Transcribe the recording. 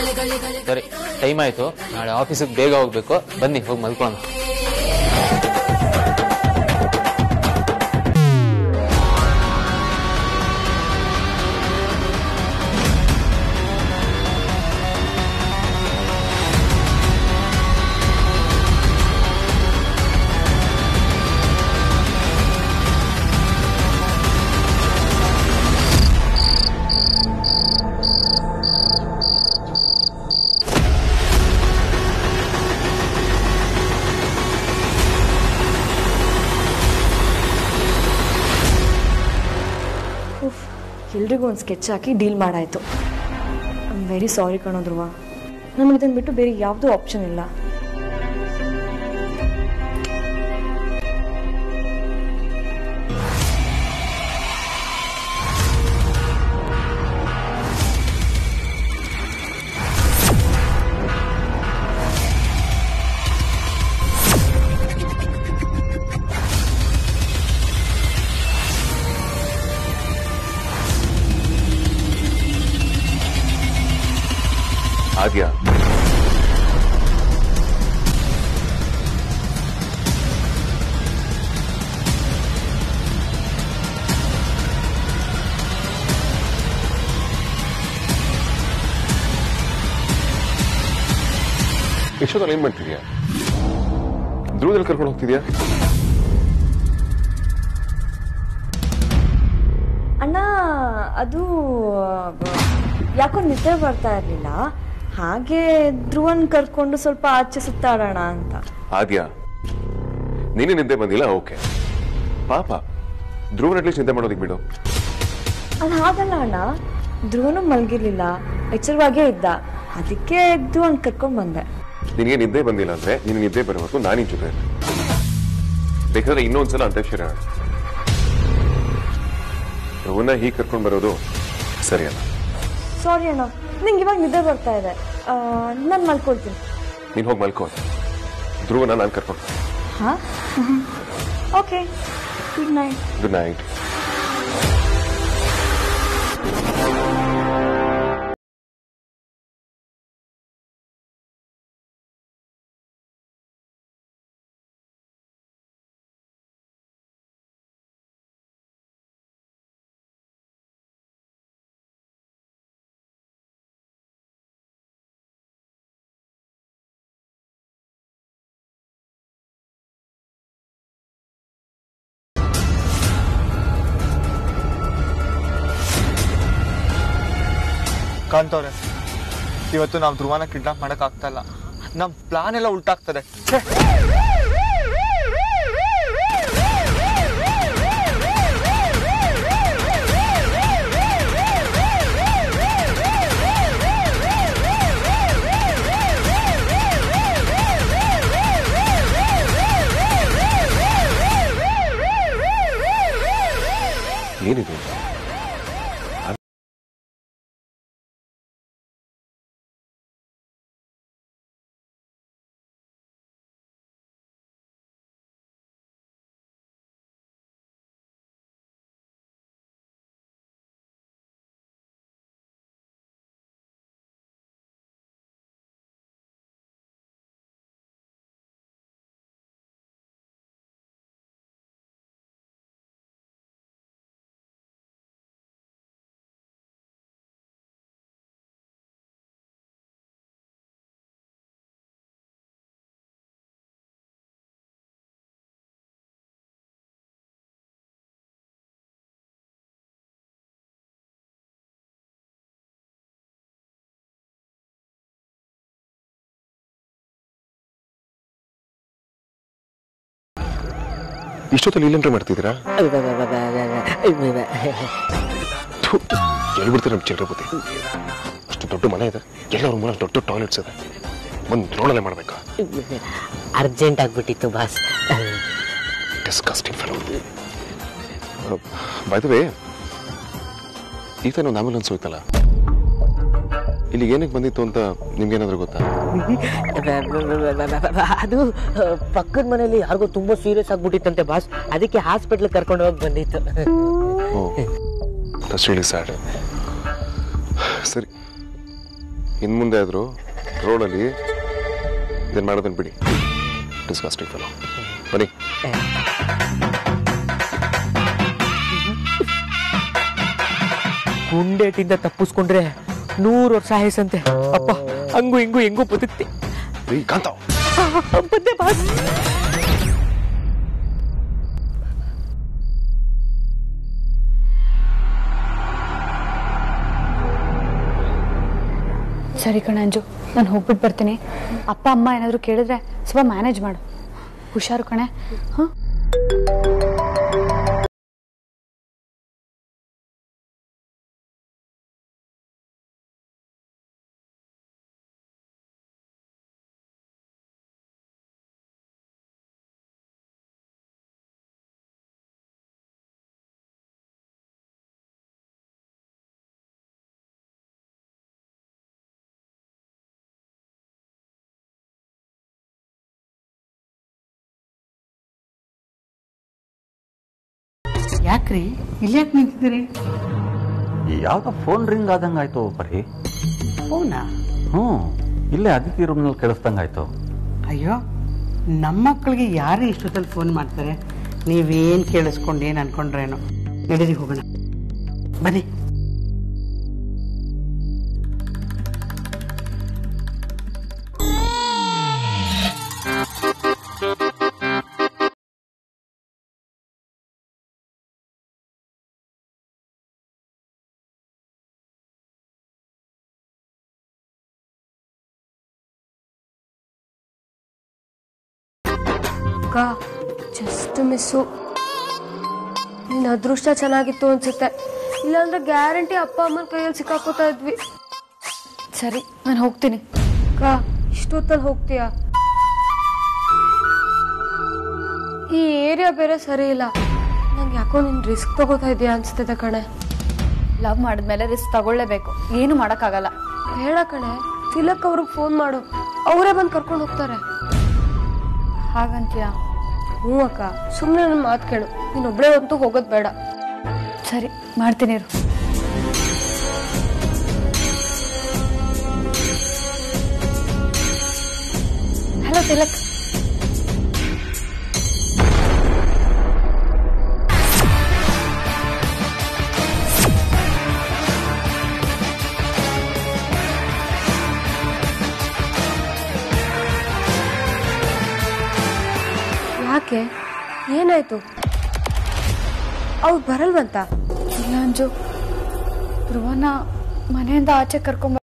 ಸರಿ, ಟೈಮ್ ಆಯ್ತು. ನಾಳೆ ಆಫೀಸಿಗೆ ಬೇಗ ಹೋಗ್ಬೇಕು. ಬನ್ನಿ, ಹೋಗಿ ಮಲ್ಕೊಳ್ಳೋಣ. ಎಲ್ರಿಗೂ ಒಂದು ಸ್ಕೆಚ್ ಹಾಕಿ ಡೀಲ್ ಮಾಡಾಯಿತು. ಐ ಆಮ್ ವೆರಿ ಸಾರಿ ಕಣೋ ಧ್ರುವ. ನಮಗೆ ಇದನ್ನು ಬಿಟ್ಟು ಬೇರೆ ಯಾವುದೂ ಆಪ್ಷನ್ ಇಲ್ಲ. आद्या ಎಷ್ಟೊತ್ತಲ್ಲಿ ಏನ್ ಮಾಡ್ತಿದ್ಯಾ? ಧ್ರುವದಲ್ಲಿ ಕರ್ಕೊಂಡು ಹೋಗ್ತಿದ್ಯಾ? ಅಣ್ಣ, ಅದು ಯಾಕೋ ನಿದ್ದೆ ಬರ್ತಾ ಇರಲಿಲ್ಲ. ಹಾಗೆ ಧ್ರುವನ್ ಕರ್ಕೊಂಡು ಸ್ವಲ್ಪ ಆಚೆ ಸುತ್ತಾಡೋಣ ಅಂತ. ಆದ್ಯಾ, ನೀನೇ ನಿದ್ದೆ ಬಂದಿಲ್ಲ, ಓಕೆ. ಪಾಪ ಧ್ರುವನ್ ಅಟ್ಲೀಸ್ಟ್ ನಿದ್ದೆ ಮಾಡೋದಿಕ್ ಬಿಡು. ಅದು ಹಾಗಲ್ಲ ಅಣ್ಣ, ಧ್ರುವನು ಮಲಗಿರ್ಲಿಲ್ಲ, ಎಚ್ಚರವಾಗೇ ಇದ್ದ. ಅದಕ್ಕೆ ಧ್ರುವನ್ ಕರ್ಕೊಂಡ್ ಬಂದೆ. ನಿನಗೆ ನಿದ್ದೆ ಬಂದಿಲ್ಲ ಅಂದ್ರೆ ನಿನ್ ನಿದ್ದೆ ಬರೋವರೆಗೂ ನಾನಿನ್ ಜೊತೆ ಬೇಕಾದ್ರೆ ಇನ್ನೊಂದ್ಸಲ ಅಂತ್ಯಾಕ್ಷರಿ ಆಡ. ಧ್ರುವನ್ನ ಹೀಗೆ ಕರ್ಕೊಂಡ್ ಬರೋದು ಸರಿಯಲ್ಲ. ಸಾರಿ ಅಣ್ಣ, ನಿಂಗೆ ಇವಾಗ ನಿದ್ದೆ ಬರ್ತಾ ಇದೆ. ನಾನು ಮಲ್ಕೊಳ್ತೀನಿ. ನೀನ್ ಹೋಗಿ ಮಲ್ಕೋ. ಧ್ರುವನ ನಾನು ಕರ್ಕೊಂಡು. ಹಾ, okay. Good night. Good night. ಕಾಂತವ್ರೆ, ಇವತ್ತು ನಾವು ಧ್ರುವನ ಕಿಡ್ನಾಪ್ ಮಾಡಕ್ ಆಗ್ತಾ ಇಲ್ಲ. ನಮ್ ಪ್ಲಾನ್ ಎಲ್ಲ ಉಲ್ಟಾಗ್ತದೆ. ಏನಿದೆ? ಇಷ್ಟೊತ್ತಲ್ಲಿ ಇಲ್ಲೇನ್ರ ಮಾಡ್ತಿದ್ದೀರಾ? ಹೇಳ್ಬಿಡ್ತೀರ ನಮ್ಮ ಚಿಲ್ಲರೆ ಬುದ್ಧಿ. ಅಷ್ಟು ದೊಡ್ಡ ಮನೆ ಇದೆ, ಎಲ್ಲರ ಮೂಲ ದೊಡ್ಡ ಟಾಯ್ಲೆಟ್ಸ್ ಇದೆ. ಒಂದು ರೋಡಲ್ಲೇ ಮಾಡ್ಬೇಕಾ? ಅರ್ಜೆಂಟ್ ಆಗ್ಬಿಟ್ಟಿತ್ತು boss. Disgusting fellow. By the way, ಈಗ ಒಂದು ಆಂಬ್ಯುಲೆನ್ಸ್ ಹೋಯ್ತಲ್ಲ, ಇಲ್ಲಿ ಏನಕ್ಕೆ ಬಂದಿತ್ತು ಅಂತ ನಿಮ್ಗೇನಾದ್ರೂ ಗೊತ್ತಾ? ಅದು ಪಕ್ಕದ ಮನೆಯಲ್ಲಿ ಯಾರಿಗೋ ತುಂಬಾ ಸೀರಿಯಸ್ ಆಗ್ಬಿಟ್ಟಿತ್ತಂತೆ ಬಾಸ್, ಅದಕ್ಕೆ ಹಾಸ್ಪಿಟ್ಲ್ ಕರ್ಕೊಂಡು ಹೋಗಿ ಬಂದಿತ್ತು. That's really sad. ಸರಿ, ಇನ್ನು ಮುಂದೆ ಆದರೂ ರೋಡಲ್ಲಿ ಇದನ್ನು ಮಾಡೋದನ್ನು ಬಿಡಿ. Disgusting fellow. ಬನ್ನಿ. ಗುಂಡೇಟಿಂದ ತಪ್ಪಿಸ್ಕೊಂಡ್ರೆ 100 ವರ್ಷ ಆಯಸಂತೆ. ಅಪ್ಪ ಹಂಗು ಹಿಂಗು ಹೆಂಗೂ ಬದುಕ್ತಿ. ಕಾಂತ ಬಂದೆ ಬಾಸ್. ಸರಿ ಕಣ ಅಂಜು, ನಾನು ಹೋಗ್ಬಿಟ್ಟು ಬರ್ತೀನಿ. ಅಪ್ಪ ಅಮ್ಮ ಏನಾದರೂ ಕೇಳಿದ್ರೆ ಸ್ವಲ್ಪ ಮ್ಯಾನೇಜ್ ಮಾಡು. ಹುಷಾರು ಕಣೆ. ಹಾಂ. ಯಾಕ್ರಿ ಇಲ್ಯಾಕೆ ನಿಂತಿದ್ದೀರಿ? ಯಾವ್ದೋ ಫೋನ್ ರಿಂಗ್ ಆದಂಗಾಯ್ತು ಬರೀ. ಫೋನಾ? ಇಲ್ಲೇ ಅದಿತಿ ರೂಮ್ನಲ್ಲಿ ಕೇಳಿಸ್ದಂಗಾಯ್ತು. ಅಯ್ಯೋ, ನಮ್ಮ ಮಕ್ಕಳಿಗೆ ಯಾರು ಇಷ್ಟೊತ್ತಲ್ಲಿ ಫೋನ್ ಮಾಡ್ತಾರೆ? ನೀವೇನು ಕೇಳಿಸ್ಕೊಂಡು ಏನು ಅನ್ಕೊಂಡ್ರೇನೋ. ನಡೀರಿ ಹೋಗೋಣ, ಬನ್ನಿ. Just miss. ನಿನ್ನ ಅದೃಷ್ಟ ಚೆನ್ನಾಗಿತ್ತು ಅನ್ಸುತ್ತೆ, ಇಲ್ಲಾಂದ್ರೆ ಗ್ಯಾರಂಟಿ ಅಪ್ಪ ಅಮ್ಮನ ಕೈಯಲ್ಲಿ ಸಿಕ್ಕಾಕೋತಾ ಇದ್ವಿ. ಸರಿ, ನಾನು ಹೋಗ್ತೀನಿ. ಇಷ್ಟೊತ್ತಲ್ಲಿ ಹೋಗ್ತೀಯಾ? ಈ ಏರಿಯಾ ಬೇರೆ ಸರಿ ಇಲ್ಲ. ನಂಗೆ ಯಾಕೋ ನಿನ್ ರಿಸ್ಕ್ ತಗೋತಾ ಇದೀಯಾ ಅನ್ಸ್ತದೆ ಕಣೆ. ಲವ್ ಮಾಡಿದ್ಮೇಲೆ ರಿಸ್ಕ್ ತಗೊಳ್ಳೇಬೇಕು, ಏನು ಮಾಡೋಕ್ಕಾಗಲ್ಲ. ಬೇಡ ಕಣೆ, ತಿಲಕ್ ಅವ್ರಿಗೆ ಫೋನ್ ಮಾಡು, ಅವರೇ ಬಂದು ಕರ್ಕೊಂಡು ಹೋಗ್ತಾರೆ. ಹಾಗಂತೀಯಾ? ಹ್ಞೂ ಅಕ್ಕ, ಸುಮ್ಮನೆ ನನ್ನ ಮಾತು ಕೇಳು. ನೀನೊಬ್ಬಳೇ ಅಂತೂ ಹೋಗೋದು ಬೇಡ. ಸರಿ, ಮಾಡ್ತೀನಿ ಇರು. ಹಲೋ ತಿಲಕ್. ಯಾಕೆ, ಏನಾಯ್ತು? ಅವ್ರು ಬರಲ್ವಂತ? ಇಲ್ಲ ಅಂಜು, ಧ್ರುವನ ಮನೆಯಿಂದ ಆಚೆ ಕರ್ಕೊಂಡ್